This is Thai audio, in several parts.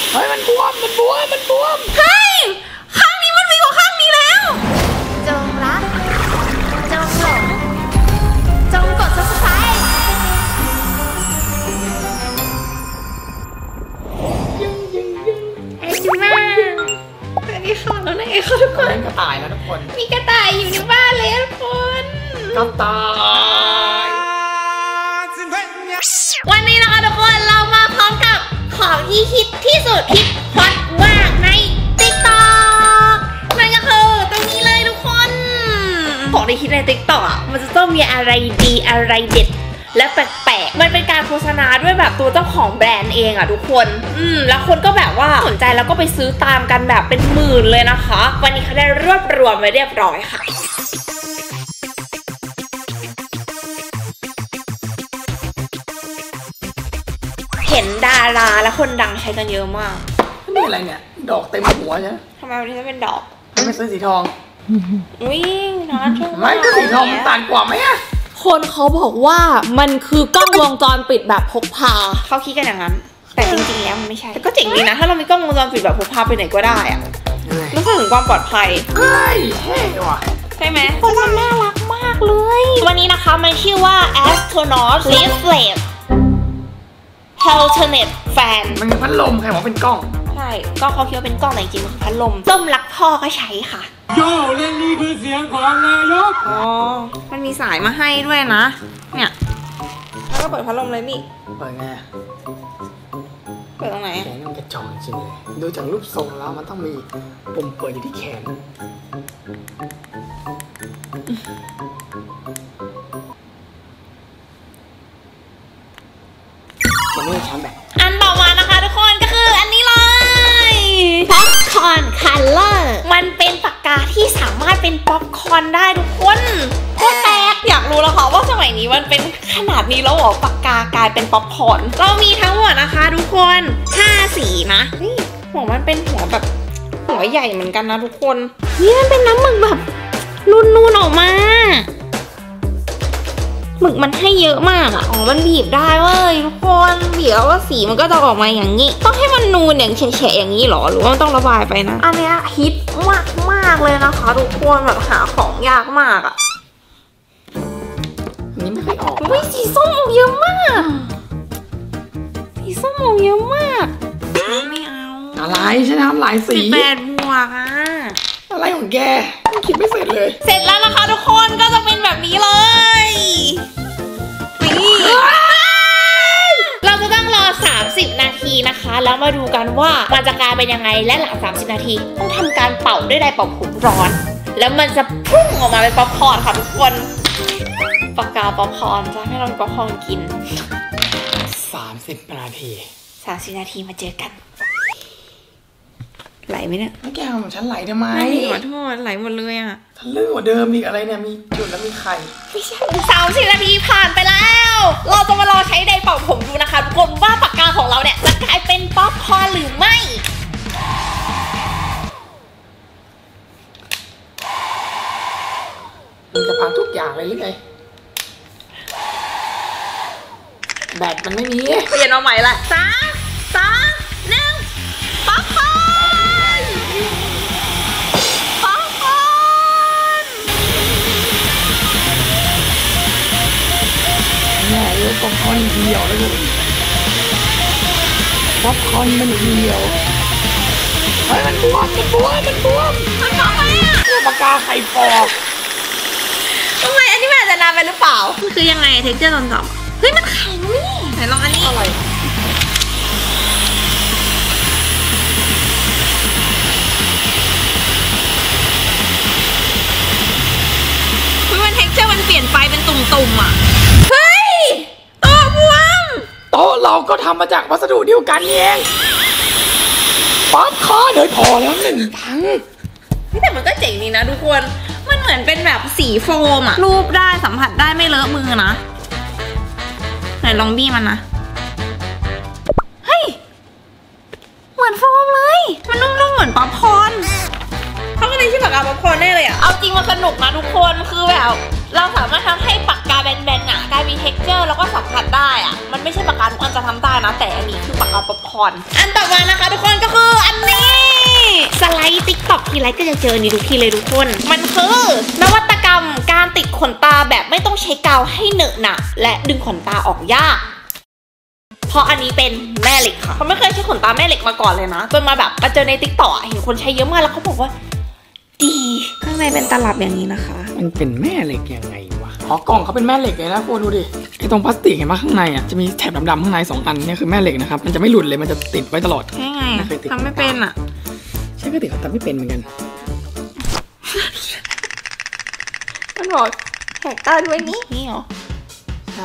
เฮ้ยมันบวมเฮ้ยข้างนี้มันมีกว่าข้างนี้แล้วจงรักจงหลงจงกด subscribe ไอจิมาสวัสดีค่ะน้องนายเอค่ะทุกคนกระต่ายแล้วทุกคนมีกระต่ายอยู่ในบ้านเลยทุกคนกระต่ายวันนี้นะคะทุกคนเรามาพร้อมกับของที่ฮิตที่สุดฮิตฮอตมากใน TikTok นั่นก็คือตรงนี้เลยทุกคนของที่ฮิตใน TikTok อ่ะมันจะต้องมีอะไรดีอะไรเด็ดและแปลกๆมันเป็นการโฆษณาด้วยแบบตัวเจ้าของแบรนด์เองอ่ะทุกคนแล้วคนก็แบบว่าสนใจแล้วก็ไปซื้อตามกันแบบเป็นหมื่นเลยนะคะวันนี้เขาได้รวบรวมไว้เรียบร้อยค่ะเห็นดาราและคนดังใช้กันเยอะมากนี่อะไรเนี่ยดอกเต็มหัวใช่ไหมทำไมวันนี้จะเป็นดอกไม่ซื้อสีทองวิ่งนะไม่ก็สีทองมันต่างกว่าไหมอะคนเขาบอกว่ามันคือกล้องวงจรปิดแบบพกพาเขาคิดกันอย่างนั้นแต่จริงๆแล้วมันไม่ใช่แต่ก็เจ๋งดีนะถ้าเรามีกล้องวงจรปิดแบบพกพาไปไหนก็ได้อะรู้สึกถึงความปลอดภัยเฮ้ยเท่ว่ะใช่ไหมคนมันน่ารักมากเลยวันนี้นะคะมันชื่อว่า Astronaut Leaflet Alternate Fan มันคือพัดลมใครบอกเป็นกล้องใช่ก็เขาคิดว่าเป็นกล้องแต่จริงๆมันคือพัดลมต้มรักพ่อก็ใช้ค่ะโย่เล่นนี่คือเสียงของนายกอ๋อมันมีสายมาให้ด้วยนะเนี่ยแล้วก็เปิดพัดลมเลยนี่เปิดไงเปิดตรงไหนแขนมันกระจอกจริงเลยดูจากรูปทรงแล้วมันต้องมีปุ่มเปิดอยู่ที่แขนมันไม่ใช่ชาร์จแบตอันต่อมานะคะทุกคนก็คืออันนี้เลย Popcorn Color มันเป็นปากกาที่สามารถเป็นป๊อปคอร์นได้ทุกคนโคตรแปลกอยากรู้แล้วค่ะว่าสมัยนี้มันเป็นขนาดนี้แล้วเหรอปากกากลายเป็นป๊อปคอร์นเรามีทั้งหมดนะคะทุกคน5สีนะนี่หัวมันเป็นหัวแบบหัวใหญ่เหมือนกันนะทุกคนนี่มันเป็นน้ำหมึกแบบนูนๆออกมาหมึกมันให้เยอะมากอ่ะอ๋อมันบีบได้เว้ยทุกคนบีบแล้วว่าสีมันก็จะออกมาอย่างนี้ต้องให้มันนูนอย่างแฉะๆอย่างนี้หรอหรือว่ามันต้องระบายไปนะอันนี้ฮิตมากเลยนะคะทุกคนแบบหาของยากมากอ่ะอันนี้ไม่เคยออกอุ้ยสีส้มออกเยอะมากสีส้มออกเยอะมากไม่เอาอะไรใช่ทำหลายสี 18 บวกอ่ะอะไรของแกคิดไม่เสร็จเลยเสร็จแล้วนะคะทุกคนก็จะเป็นแบบนี้เลยนี่เราจะต้องรอ30 นาทีนะคะแล้วมาดูกันว่ามันจะกลายเป็นยังไงและหลัง30 นาทีต้องทำการเป่าด้วยไดร์เป่าผมร้อนแล้วมันจะพุ่งออกมาเป็นป๊อปคอร์นค่ะทุกคนปากกาป๊อปคอร์นจะให้เราเป็นป๊อปคอร์นกิน 30 นาที 30 นาทีมาเจอกันไหลไหมเนี่ยแกของฉันไหลทำไมขอโทษไหลหมดเลยอ่ะทะลึ่งกว่าเดิมอีกอะไรเนี่ยมีจุดแล้วมีไข่ไม่ใช่30 นาทีผ่านไปแล้วเราจะมารอใช้ไดร์เป่าผมดูนะคะทุกคนว่าปากกาของเราเนี่ยจะกลายเป็นป๊อปคอร์นหรือไม่มันจะพังทุกอย่างเลยหรือไงแบตมันไม่มีเปลี่ยนเอาใหม่ละ3 2 1ป๊อปคอร์นป๊อปคอร์นแม่เลยป๊อปคอร์นเดียวเลยป๊อปคอร์นมันเดียวเฮ้ยมันบวมมันบอกไหมอ่ะปากกาไข่ฟอกทำไมอันนี้มันอาจจะนานไปหรือเปล่ามันคือยังไงเท็กเจอร์ตอนจับเฮ้ยมันแข็งนี่ไหนลองอันนี้อะไรมันเท็กเจอร์มันเปลี่ยนไปเป็นตุ่มๆอ่ะเฮ้ยโต๊ะบวมโต๊ะเราก็ทำมาจากวัสดุเดียวกันเองป๊อปคอร์นเลยพอแล้ว1 ถังแต่มันก็เจ๋งดีนะทุกคนมันเหมือนเป็นแบบสีโฟมอะรูปได้สัมผัสได้ไม่เลอะมือนะไหนลองบี้มันนะเฮ้ยเหมือนโฟมเลยมันนุ่มๆเหมือนป๊อปคอร์นเขาก็เลยชื่อปากกาป๊อปคอร์นได้เลยอะเอาจริงมันสนุกนะทุกคนคือแบบเราสามารถทำให้ปากกาแบนๆอะกลายมีเท็กเจอร์แล้วก็สัมผัสได้อะมันไม่ใช่ปากกาทุกอันจะทำได้นะแต่อันนี้คือปากกาป๊อปคอร์นอันต่อมานะคะทุกคนก็ทีไรก็จะเจอนี่ทุกทีเลยทุกคนมันคือนวัตกรรมการติดขนตาแบบไม่ต้องใช้กาวให้เหนอะหนะและดึงขนตาออกยากเพราะอันนี้เป็นแม่เหล็กค่ะเขาไม่เคยใช้ขนตาแม่เหล็กมาก่อนเลยนะจนมาแบบมาเจอในTikTokเห็นคนใช้เยอะมากแล้วเขาบอกว่าดีข้างในเป็นตลับอย่างนี้นะคะมันเป็นแม่เหล็กยังไงวะอ๋อกล่องเขาเป็นแม่เหล็กเลยนะคุณดูดิไอ้ตรงพลาสติกเห็นไหมข้างในอ่ะจะมีแถบดำๆข้างใน2 อันเนี่ยคือแม่เหล็กนะครับมันจะไม่หลุดเลยมันจะติดไว้ตลอดใช่ไงทำไม่เป็นอ่ะใช่ก็ติดเขาทำไม่เป็นเหมือนกันมันบอกแหกตาด้วยนี่เหรอใช่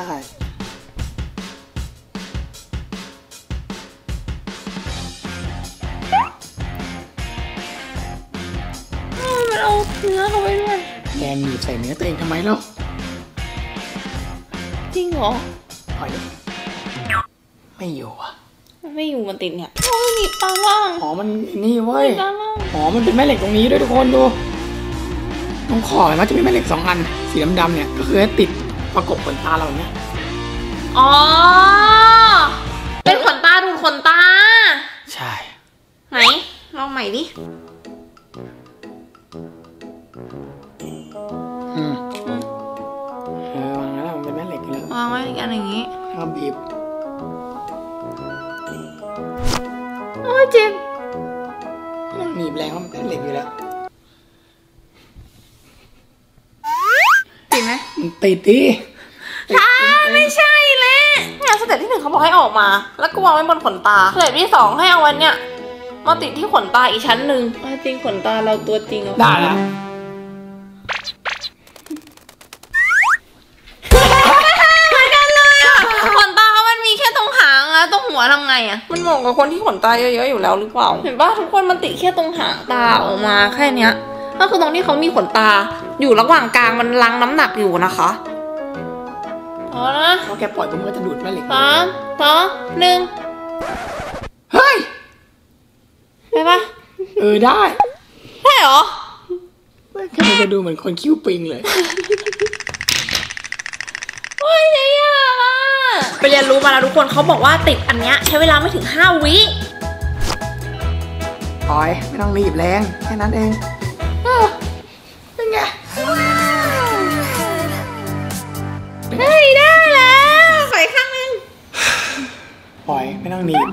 มันเอาเนื้อเข้าไปด้วยแกงหนีบใส่เนื้อตัวเองทำไมเล่าจริงเหรอปล่อยดิไม่อยู่อ่ะมันไม่อยู่มันติดเนี่ยโอ้ยหนีบตาล่างอ๋อมันนี่เว้ยตาล่างอ๋อมันเป็นแม่เหล็กตรงนี้ด้วยทุกคนดูตรงคอมันจะมีแม่เหล็ก2 อันสีดำๆเนี่ยก็คือให้ติดประกบขนตาเราเนี่ยอ๋อเป็นขนตาดูขนตาใช่ไหนลองใหม่ดิวางแล้วมันเป็นแม่เหล็กอยู่แล้ววางไว้กันอย่างนี้แล้วบีบโอ้ยเจ็บมันหนีบแรงว่ามันเป็นเหล็กอยู่แล้วติดไหมมันติดดิไม่ใช่เลยงานสเต็ปที่ 1เขาบอกให้ออกมา แล้วก็วางไว้บนขนตาสเต็ปที่ 2ให้เอาวันเนี้ยมาติดที่ขนตาอีกชั้นหนึ่งจริงขนตาเราตัวจริงได้แล้วเหมือนกันเลยอ่ะขนตามันมีแค่ตรงหางอะตรงหัวทำไงอะมันเหมาะกับคนที่ขนตาเยอะๆอยู่แล้วหรือเปล่าเห็นป่ะทุกคนมันติดแค่ตรงหางตาออกมาแค่เนี้ยก็คือตรงที่เขามีขนตาอยู่ระหว่างกลางมันลังน้ำหนักอยู่นะคะเอานะพอแกปล่อยปุ๊บมันก็จะดูดแม่เหล็ก 3 2 1 เฮ้ยได้ปะได้ได้เหรอแค่มันจะดูเหมือนคนคิ้วปิงเลยโอ้ยยากอ่ะไปเรียนรู้มาแล้วทุกคนเขาบอกว่าติดอันเนี้ยใช้เวลาไม่ถึง5 วิปล่อยไม่ต้องรีบแรงแค่นั้นเองเป็นไงเฮ้ยได้แล้วใส่ข้างนึงปล่อยไม่ต้องหนีบ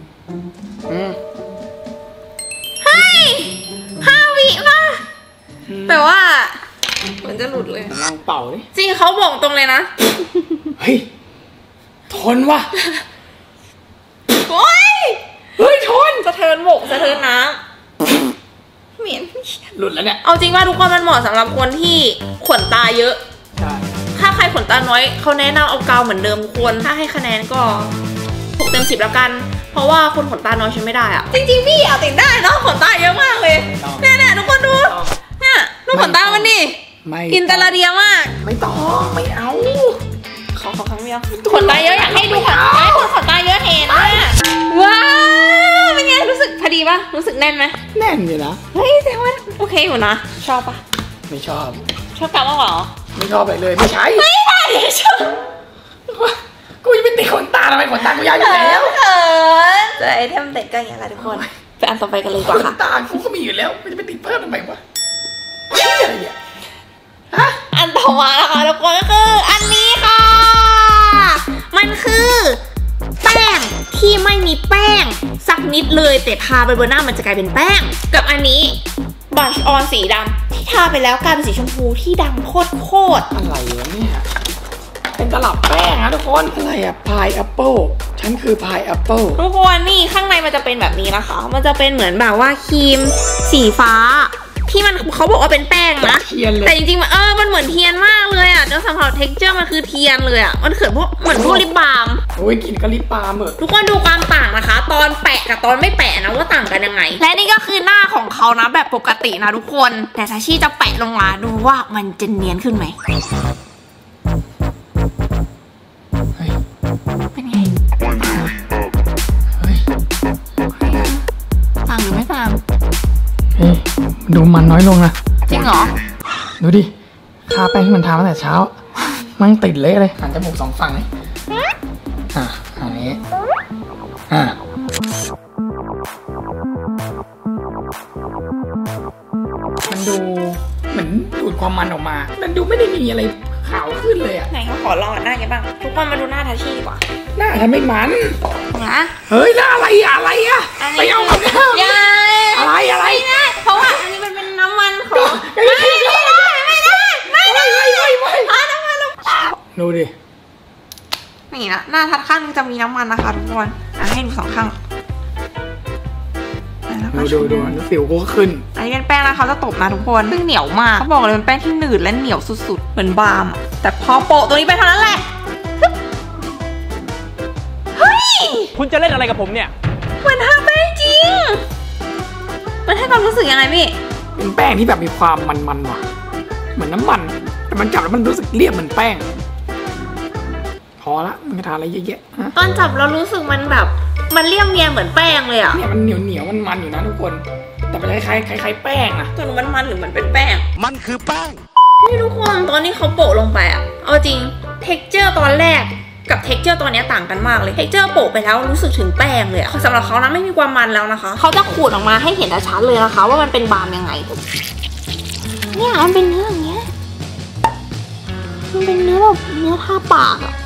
เฮ้ย5 วิป่ะแต่ว่าเหมือนจะหลุดเลยลองเป่าดิจริงเขาบอกตรงเลยนะเฮ้ยทนว่ะโอ้ยเฮ้ยทนสะเทินบกสะเทินน้ำเหม็นหลุดแล้วเนี่ยเอาจริงว่าทุกคนมันเหมาะสำหรับคนที่ขนตาเยอะใช่ถ้าใครขนตาน้อยเขาแนะนำเอากาวเหมือนเดิมควรถ้าให้คะแนนก็6 เต็ม 10แล้วกัน เพราะว่าคนขนตาน้อยใช้ไม่ได้อะจริงๆพี่อยากติดได้เนาะขนตาเยอะมากเลยเนี่ยทุกคนดูเนี่ยดูขนตามันดิไม่อินตาลาเดียมากไม่ต้องไม่เอาขอครั้งเดียวขนตาเยอะอยากให้ดูขนขนตาเยอะเห็นอะว้าวเป็นไงรู้สึกพอดีปะรู้สึกแน่นไหมแน่นอยู่นะเฮ้ยแต่ว่าโอเคอยู่นะชอบปะไม่ชอบชอบกาวมากกว่าเหรอไม่ชอบอะไรเลยไม่ใช่ไม่ได้ชอบกูจะไปติดขนตาทำไมขนตากูยาวอยู่แล้วเขินเจอไอเทมเด็กก็อย่างนี้แหละทุกคนไปอันต่อไปกันเลยดีกว่าขค่ะนตากูก็มีอยู่แล้วมันจะไปติดเพิ่มทำไมวะเชี่ยอะไรเนี่ยฮะอันต่อมานะคะทุกคนก็คืออันนี้ค่ะ มันคือแป้งที่ไม่มีแป้งสักนิดเลยแต่ทาไปบนหน้ามันจะกลายเป็นแป้งกับอันนี้บัชออนสีดำที่ทาไปแล้วกลายเป็นสีชมพูที่ดำโคตรอะไรวะเนี่ยเป็นตลับแป้งนะทุกคนอะไรอะพายแอปเปิลฉันคือพายแอปเปิลทุกคนนี่ข้างในมันจะเป็นแบบนี้นะคะมันจะเป็นเหมือนแบบว่าครีมสีฟ้าที่มันเขาบอกว่าเป็นแป้งนะเทียนเลยแต่จริงๆมันเหมือนเทียนมากเลยอ่ะเนื้อสัมผัส texture มันคือเทียนเลยอ่ะมันเหมือนพวกลิปบาล์มโอ้ยกินกะลิปปลาเหมือนทุกคนดูความต่างนะคะ ตอนแปะกับตอนไม่แปะนะว่าต่างกันยังไง และนี่ก็คือหน้าของเขานะแบบปกตินะทุกคนแต่ทาชิจะแปะลงมาดูว่ามันจะเนียนขึ้นไหมเฮ้ยเป็นไงเฮ้ยต่างหรือไม่ต่างเฮ้ยดูมันน้อยลงนะจริงเหรอดูดิทาแป้งที่มันทาตั้งแต่เช้ามันติดเละเลยหันจมูก2 ฝั่งเลยอันนี้ความมันออกมามันดูไม่ได้มีอะไรขาวขึ้นเลยอะไหนเขาขอลองหน้าแกบ้างทุกคนมาดูหน้าทัชชี่ดีกว่าหน้าทำไมมันนะเฮ้ยหน้าอะไรอะไปเอากับหน้าอย่าอะไรไม่ได้เพราะว่าอันนี้มันเป็นน้ำมันของไม่ได้น้ำมันดูดินี่นะหน้าทัดข้างนึงจะมีน้ำมันนะคะทุกคนให้ดู2 ข้างดูสิวก็ขึ้นอันนี้เป็นแป้งนะเขาจะตบนะทุกคนซึ่งเหนียวมากเขาบอกเลยเป็นแป้งที่หนืดและเหนียวสุดๆเหมือนบาล์มแต่พอโปะตัวนี้ไปเท่านั้นแหละเฮ้ยคุณจะเล่นอะไรกับผมเนี่ยเหมือนทาแป้งจริงมันให้ความรู้สึกยังไงพี่เป็นแป้งที่แบบมีความมันว่ะเหมือนน้ำมันแต่มันจับแล้วมันรู้สึกเรียบเหมือนแป้งพอละมันจะทาอะไรเยอะแยะตอนจับเรารู้สึกมันแบบมันเรียบเนียนเหมือนแป้งเลยอะเนี่ยมันเหนียวมันอยู่นะทุกคนแต่มันคล้ายแป้งนะตัวมันหรือมันเป็นแป้งมันคือแป้งนี่ทุกคนตอนนี้เขาโปะลงไปอะเอาจริง texture ตอนแรกกับ texture ตอนนี้ต่างกันมากเลย texture โปะไปแล้วรู้สึกถึงแป้งเลยสำหรับเขานะไม่มีความมันแล้วนะคะเขาจะขูดออกมาให้เห็นชัดเลยนะคะว่ามันเป็นบาล์มยังไงเนี่ยมันเป็นเนื้ออย่างเงี้ยมันเป็นเนื้อแบบเนื้อทาปากอะ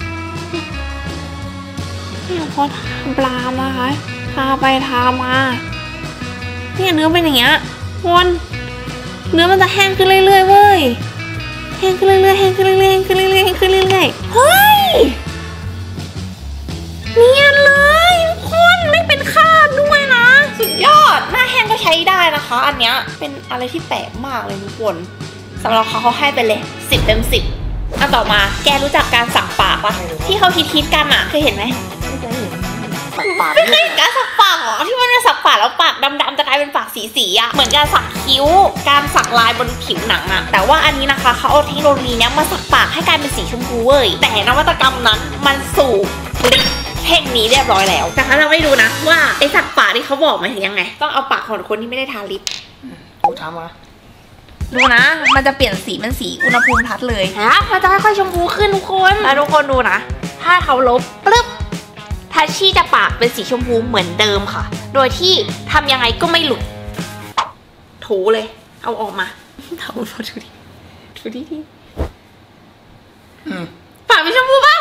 เนี่ยพอทาบาล์มนะคะทาไปทามาเนี่ยเนื้อเป็นอย่างเงี้ยคนเนื้อมันจะแห้งขึ้นเรื่อยๆเว้ยแห้งขึ้นเรื่อยๆแห้งขึ้นเรื่อยๆแห้งขึ้นเรื่อยๆแห้งขึ้นเรื่อยๆเฮ้ยเนียนเลยทุกคนไม่เป็นคราบด้วยนะสุดยอดหน้าแห้งก็ใช้ได้นะคะอันเนี้ยเป็นอะไรที่แปลกมากเลยทุกคนสำหรับเขาให้ไปเลย10 เต็ม 10อ่ะต่อมาแกรู้จักการสักปากปะที่เขาคิดกันอ่ะเคยเห็นไหม ไม่เคยเห็นการสักปากหรอที่มันจะสักปากแล้วปากดำๆจะกลายเป็นปากสีๆอ่ะเหมือนการสักคิ้วการสักลายบนผิวหนังอ่ะแต่ว่าอันนี้นะคะเขาเอาเทคโนโลยีนี้มาสักปากให้กลายเป็นสีชมพูเว้ยแต่นวัตกรรมนั้นมันสู่ลิปเทคนี้เรียบร้อยแล้วแต่ถ้าเราไม่ดูนะว่าไอ้สักปากที่เขาบอกมาถึงยังไงต้องเอาปากของคนที่ไม่ได้ทาลิปกูทำมาดูนะมันจะเปลี่ยนสีเป็นสีอุณหภูมิทัดเลยนะมันจะค่อยๆชมพูขึ้นทุกคนแล้วทุกคนดูนะถ้าเขาลบปึ๊บทัชชี่จะปากเป็นสีชมพูเหมือนเดิมค่ะโดยที่ทำยังไงก็ไม่หลุดถูเลยเอาออกมาเอาดูดิปากเป็นชมพูปะ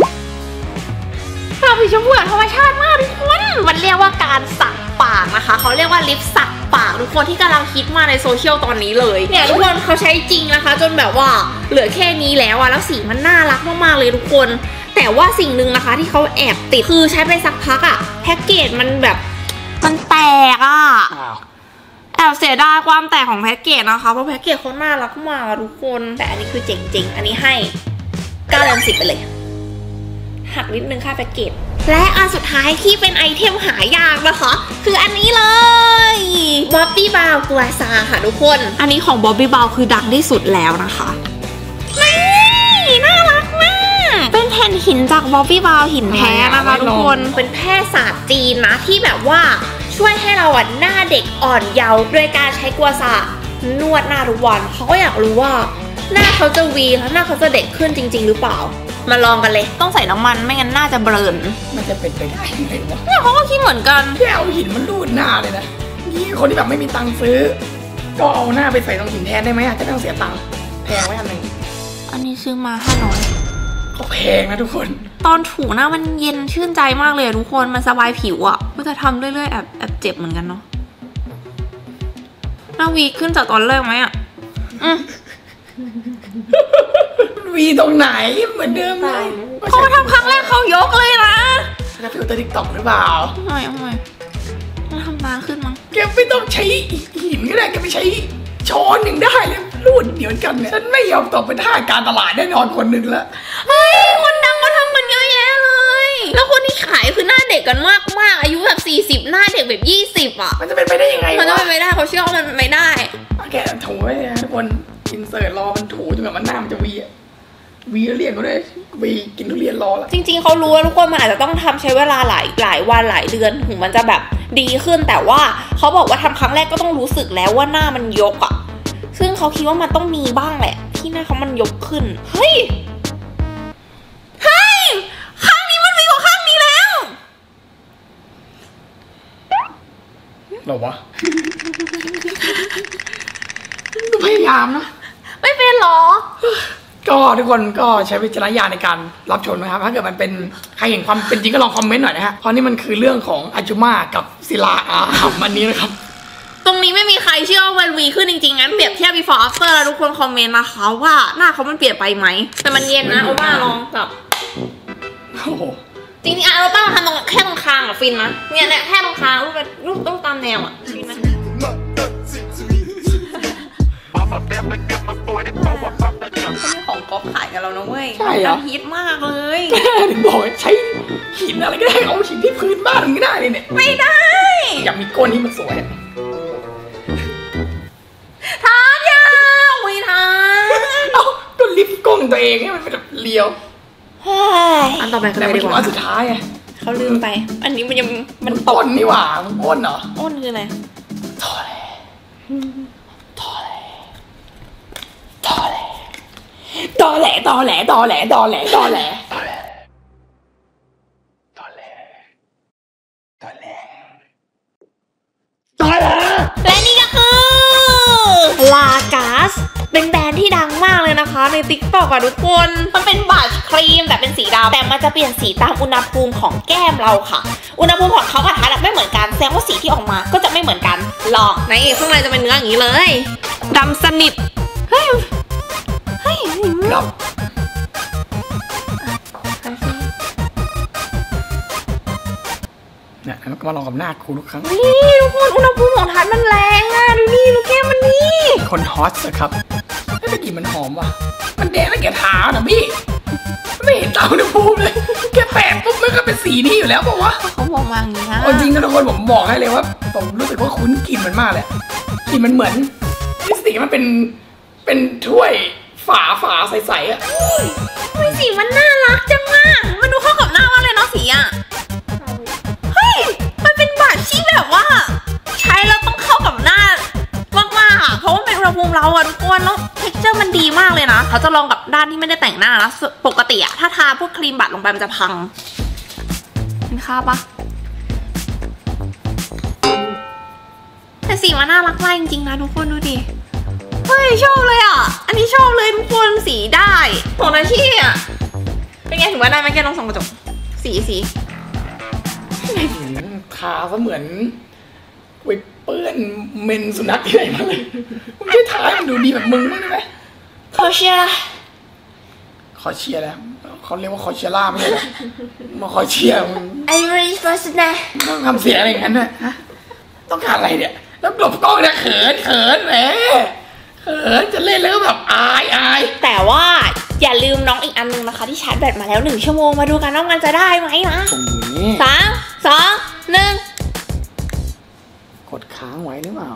ปากเป็นชมพูแบบธรรมชาติมากทุกคนมันเรียกว่าการสักปากนะคะเขาเรียกว่าลิปสักปากทุกคนที่กำลังฮิตมาในโซเชียลตอนนี้เลยเนี่ยทุกคนเขาใช้จริงนะคะจนแบบว่าเหลือแค่นี้แล้วอะแล้วสีมันน่ารักมากๆเลยทุกคนแต่ว่าสิ่งหนึ่งนะคะที่เขาแอบติดคือใช้ไปสักพักอะแพ็กเกจมันแบบมันแตกอะแอบเสียดายความแตกของแพ็กเกจนะคะเพราะแพ็กเกจเขาน่ารักมากทุกคนแต่อันนี้คือเจ๋งๆอันนี้ให้9 เต็ม 10ไปเลยหักนิดนึงค่าแพ็กเกจและอันสุดท้ายที่เป็นไอเทมหายากนะคะคืออันนี้เลยบ๊อบบี้บาวกัวซาค่ะทุกคนอันนี้ของบ๊อบบี้บาวคือดังที่สุดแล้วนะคะนี่น่ารักมากเป็นแผ่นหินจากบ๊อบบี้บาวหินแท้นะคะทุกคนเป็นแพทย์ศาสตร์จีนนะที่แบบว่าช่วยให้เราหน้าเด็กอ่อนเยาว์โดยการใช้กัวซานวดหน้าทุกวันเขาก็อยากรู้ว่าหน้าเขาจะวีแล้วหน้าเขาจะเด็กขึ้นจริงๆหรือเปล่ามาลองกันเลยต้องใส่น้ำมันไม่งั้นหน้าจะเบลนมันจะเป็นไปได้ยังไงวะเนี่ยเขาก็คิดเหมือนกันแค่เอาหินมันรูดหน้าเลยนะนี่คนที่แบบไม่มีตังค์ซื้อก็เอาหน้าไปใส่ตรงหินแทนได้ไหมอาจจะไม่ต้องเสียตังค์แพงไว้อันหนึ่งอันนี้ซื้อมา500 ก็แพงนะทุกคนตอนถูหน้ามันเย็นชื่นใจมากเลยทุกคนมันสบายผิวอ่ะก็จะทำเรื่อยๆแอบเจ็บเหมือนกันเนาะหน้าวีขึ้นจากตอนแรกไหมอ่ะวีตรงไหนเหมือนเดิมเลยเขามาทำครั้งแรกเขายกเลยนะจะฟิลเตอร์ทิกตอกหรือเปล่าไม่มันทำนานขึ้นมั้งแกไม่ต้องใช้หินก็ได้แกไม่ใช้ช้อนหนึ่งได้เลยรูดเดียวกันเนี่ยฉันไม่ยอมตกเป็นท่าการตลาดแน่นอนคนหนึ่งละเฮ้ยคนดังก็ทำกันเยอะแยะเลยแล้วคนที่ขายคือหน้าเด็กกันมากอายุแบบ40หน้าเด็กแบบ20อ่ะมันจะเป็นไปได้ยังไงวะมันจะเป็นไม่ได้เขาเชื่อว่ามันเป็นไม่ได้แกถูไว้นะทุกคนอินเสิร์ตรอมันถูจนแบบมันหน้ามันจะวีเรียกเขาด้วยวีกินทุเรียนรอแล้วจริงๆเขารู้ว่าทุกคนมันอาจจะต้องทำใช้เวลาหลายวันหลายเดือนถึงมันจะแบบดีขึ้นแต่ว่าเขาบอกว่าทำครั้งแรกก็ต้องรู้สึกแล้วว่าหน้ามันยกอ่ะซึ่งเขาคิดว่ามันต้องมีบ้างแหละที่หน้าเขามันยกขึ้นเฮ้ยข้างนี้มันมีกว่าข้างนี้แล้วหรอวะ พยายามนะนเหรอก็ทุกคนก็ใช้วิจารณญาณในการรับชมนะครับถ้าเกิดมันเป็นใครเห็นความเป็นจริงก็ลองคอมเมนต์หน่อยนะฮะเพราะนี่มันคือเรื่องของอาจุมากับศิลาอาอันนี้นะครับตรงนี้ไม่มีใครเชื่อว่ามันวีขึ้นจริงๆงั้นเปรียบเทียบ before after แล้วทุกคนคอมเมนต์นะคะว่าหน้าเขามันเปลี่ยนไปไหมแต่มันเย็นนะเอาว่าลองกับจริงๆเอาป้าทำตรงแค่ตรงคางอะฟินนะเนี่ยแค่ตรงคางรูปต้องตามแนวอะฟินนะของก๊อฟขายกันแล้วนะเว้ยใช่เหรอฮิตมากเลยถึงบอกใช้หินอะไรก็ได้เอาหินที่พื้นบ้านไม่ได้เลยเนี่ยไม่ได้อยากมีก้นที่มันสวยทานยาวไม่ทานเอาก็ลิฟต์ก้นตัวเองให้มันเป็นแบบเลียวอันต่อไปคืออะไรดีกว่าอันสุดท้ายไงเขาลืมไปอันนี้มันยังมันต้นนี่หว่ามันอ้นเหรออ้นคืออะไรทอเลตอแหลและนี่ก็คือลากาสเป็นแบรนด์ที่ดังมากเลยนะคะใน TikTok อ่ะทุกคนมันเป็นบัชครีมแต่เป็นสีดำแต่มันจะเปลี่ยนสีตามอุณหภูมิของแก้มเราค่ะอุณหภูมิของเขากับทัดไม่เหมือนกันแสดงว่าสีที่ออกมาก็จะไม่เหมือนกันลองในข้างในจะเป็นเนื้ออย่างนี้เลยดำสนิทเฮ้ยครับเนี่ยแล้วก็มาลองกับหน้าครูทุกครั้งนี่ทุกคนอุณหภูมิของทัดมันแรงอ่ะดูนี่ดูแก้มมันนี่คนฮอตสิครับไม่ได้กลิ่นมันหอมว่ะมันแดงแล้วแกทานะพี่ไม่เห็นตาอุณหภูมิเลยแกแปะปุ๊บมันก็เป็นสีนี้อยู่แล้วบอกว่าเขาบอกมาอย่างนี้นะจริงๆทุกคนผมบอกให้เลยว่าผมรู้สึกว่าคุ้นกลิ่นมันมากเลยกลิ่นมันเหมือนที่สีมันเป็นถ้วยฝาใสๆอ่ะสีมันน่ารักจังมากมันดูเข้ากับหน้ามากเลยเนาะสีอ่ะเฮ้ยมันเป็นบัตรที่แบบว่าใช้แล้วต้องเข้ากับหน้ามากๆอ่ะเพราะว่าเป็นอุณหภูมิเราอ่ะทุกคนแล้วเท็กเจอร์มันดีมากเลยนะเขาจะลองกับด้านที่ไม่ได้แต่งหน้านะปกติอ่ะถ้าทาพวกครีมบัตรลงไปมันจะพังเห็นค่าปะแต่สีมันน่ารักมากจริงๆนะทุกคนดูดิเฮ้ยชอบเลยอ่ะอันนี้ชอบเลยทุกคนสีได้ของนาชี่อ่ะเป็นไงถือว่าได้ไหมแกลองส่องกระจกสีทาซะเหมือนไปเปื้อนเมนสุนัขที่ไหนมาเลยมึงช่วยทาให้มันดูดีแบบมึงบ้างได้ไหมขอเชียร์แล้วเขาเรียกว่าคอเชียร่าไม่ใช่หรอมาคอเชียร์มึงไอริสฟัสนะต้องทำเสียอะไรอย่างนั้นด้วยต้องการอะไรเนี่ยแล้วหลบกล้องเนี่ยเขินแหมจะเล่นแล้วก็แบบอายแต่ว่าอย่าลืมน้องอีกอันนึงนะคะที่ชาร์จแบตมาแล้ว1 ชั่วโมงมาดูกันว่ามันจะได้ไหมนะ3 2 1 กดค้างไว้หรือเปล่า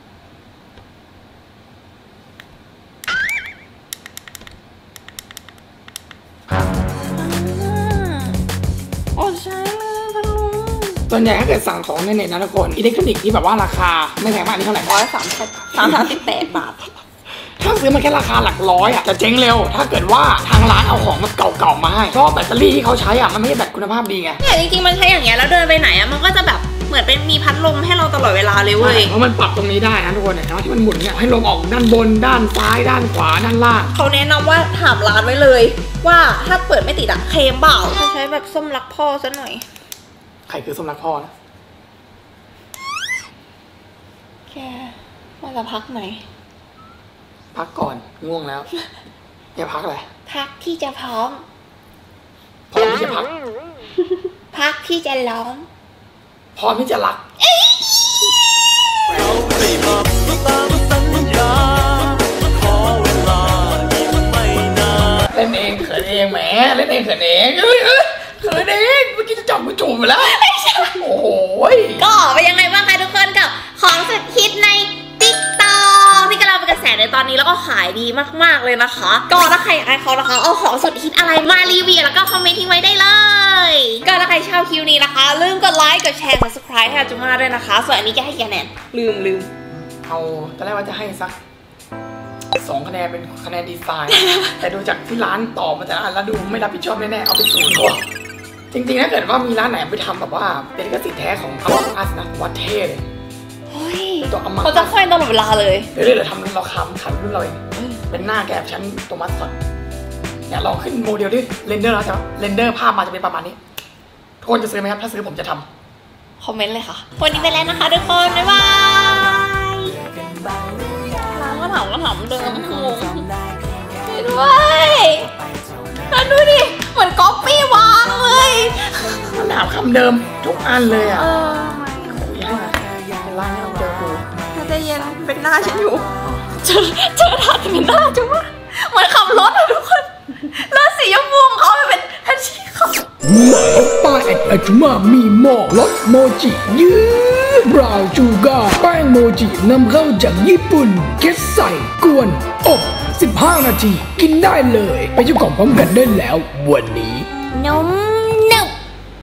โอ้ใช่เลยพัดลมส่วนใหญ่ถ้าเกิดสั่งของในเน็ตนะทุกคนอิเล็กทรอนิกส์ที่แบบว่าราคาไม่แพงมากนี่เท่าไหร่ 138 บาทถ้าซื้อมาแค่ราคาหลักร้อยอ่ะจะเจ๊งเร็วถ้าเกิดว่าทางร้านเอาของมาเก่าๆมาให้เพราะแบตเตอรี่ที่เขาใช้อ่ะมันไม่ใช่แบตคุณภาพดีไงเนี่ยจริงๆมันใช้อย่างเงี้ยแล้วเดินไปไหนอ่ะมันก็จะแบบเหมือนเป็นมีพัดลมให้เราตลอดเวลาเลยเว้ยเพราะมันปรับตรงนี้ได้นะทุกคนเนี่ยที่มันหมุนเนี่ยให้ลมออกด้านบนด้านซ้ายด้านขวาด้านล่างเขาแนะนำว่าถามร้านไว้เลยว่าถ้าเปิดไม่ติดอ่ะเคลมเปล่าเขาใช้แบบส้มรักพ่อซะหน่อยใครคือส้มรักพ่อนะแกว่าจะพักไหนพักก่อนง่วงแล้วอย่าพักเลยพักที่จะพร้อมที่จะพักที่จะร้องพร้อมที่จะรักเล่นเองเขินเองแหมเล่นเองเขินเองเขินเองเมื่อกี้จะจับมือจูบไปแล้วโอ้โหก็เป็นยังไงบ้างคะทุกคนกับของสุดฮิตใน TikTok ที่กำลังเป็นกระแสในตอนนี้แล้วก็ขายดีมากๆเลยนะคะก็ถ้าใครอยากให้เขานะคะเอาของสุดฮิตอะไรมารีวิวแล้วก็คอมเมนต์ทิ้งไว้ได้เลยก็ถ้าใครชอบคลิปนี้นะคะลืมกดไลค์กดแชร์ subscribe ให้อาจุมาด้วยนะคะส่วนอันนี้จะให้คะแนนลืมเอาตอนแรกว่าจะให้สัก2 คะแนนเป็นคะแนนดีไซน์แต่ดูจากที่ร้านตอบมาแต่ละอันแล้วดูไม่รับผิดชอบแน่ๆเอาไป0 ตัวจริงๆถ้าเกิดว่ามีร้านไหนไปทำแบบว่าเป็นลิขสิทธิ์แท้ของเขาอัสนะวัดเท่เลยเขาจะค่อยตลอดเวลาเลยเดี๋ยวทำเราคำขันรุ่นเราเองไปเป็นหน้าแกแบบฉันตัวมัสคอตเนี่ยลองขึ้นโมเดลดิเรนเดอร์แล้วจะเรนเดอร์ภาพมาจะเป็นประมาณนี้ทุกคนจะซื้อไหมครับถ้าซื้อผมจะทำคอมเมนต์เลยค่ะวันนี้ไปแล้วนะคะทุกคนบ๊ายบายร้านก็ถามเดิมงงด้วยแล้วดูดิเหมือนก๊อปปี้วางเลยมันถามคำเดิมทุกอันเลยอ่ะคุยให้นะเป็นร้านที่เราเจอกูใจเย็นเป็นหน้าฉันอยู่เจอทัดเป็นหน้าจังวะเหมือนขับรถอะทุกคนแล้วสีชมพูของเขาเป็นแพชชี่เขาป้ายอาจุมามีหม้อรสโมจิยืดบราวน์ชูการ์แป้งโมจินำเข้าจากญี่ปุ่นแค่ใส่กวนอบ15 นาทีกินได้เลยไปเจ้าของพร้อมกันได้แล้ววันนี้นม